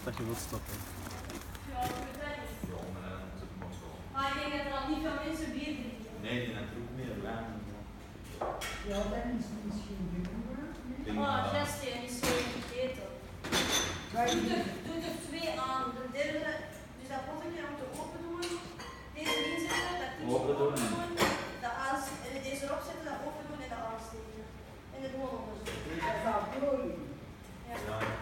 dat je wilt stoppen. Ja, ik weet het niet. Maar ik denk dat er al niet veel mensen bier drinken. Nee, die hebben ook meer wijn. Ja, dat is misschien genoeg. Oh, Jesse, die is zo vergeten. Doe er twee aan. De derde, dus dat potje om te open doen. Deze inzetten, dat die Open doen. Deze erop zetten, dat open doen en dat aansteken. En de gewoon onderzoeken. Dat gaat plooien. Ja. Ja.